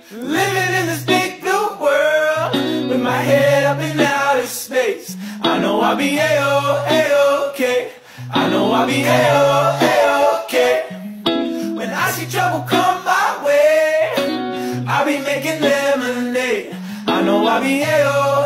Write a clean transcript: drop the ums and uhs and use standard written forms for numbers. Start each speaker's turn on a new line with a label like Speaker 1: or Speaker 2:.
Speaker 1: living in this big blue world, with my head up in outer space. I know I'll be A-O-A-OK. I know I'll be A-O-A-OK. When I see trouble come my way, I'll be making lemonade. I know I'll be A-O-A-OK.